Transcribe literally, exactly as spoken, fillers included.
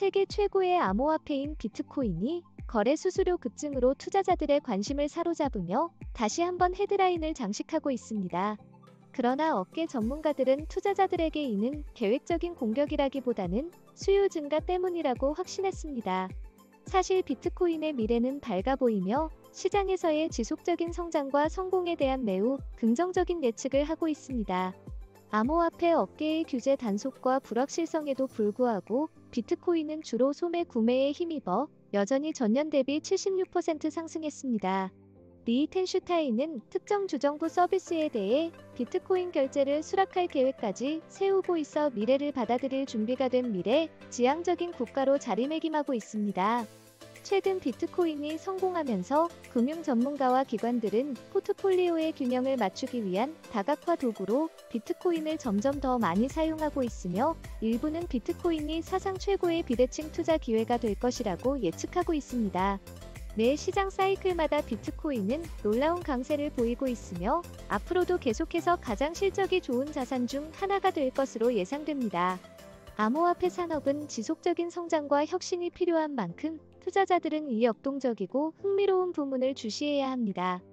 세계 최고의 암호화폐인 비트코인이 거래 수수료 급증으로 투자자들의 관심을 사로잡으며 다시 한번 헤드라인을 장식하고 있습니다. 그러나 업계 전문가들은 투자자들에게 이는 계획적인 공격이라기보다는 수요 증가 때문이라고 확신했습니다. 사실 비트코인의 미래는 밝아 보이며 시장에서의 지속적인 성장과 성공에 대한 매우 긍정적인 예측을 하고 있습니다. 암호화폐 업계의 규제 단속과 불확실성에도 불구하고 비트코인은 주로 소매 구매에 힘입어 여전히 전년 대비 칠십육 퍼센트 상승했습니다. 리 텐슈타인은 특정 주정부 서비스에 대해 비트코인 결제를 수락할 계획까지 세우고 있어 미래를 받아들일 준비가 된 미래 지향적인 국가로 자리매김하고 있습니다. 최근 비트코인이 성공하면서 금융 전문가와 기관들은 포트폴리오의 균형을 맞추기 위한 다각화 도구로 비트코인을 점점 더 많이 사용하고 있으며 일부는 비트코인이 사상 최고의 비대칭 투자 기회가 될 것이라고 예측하고 있습니다. 매 시장 사이클마다 비트코인은 놀라운 강세를 보이고 있으며 앞으로도 계속해서 가장 실적이 좋은 자산 중 하나가 될 것으로 예상됩니다. 암호화폐 산업은 지속적인 성장과 혁신이 필요한 만큼 투자자들은 이 역동적이고 흥미로운 부문을 주시해야 합니다.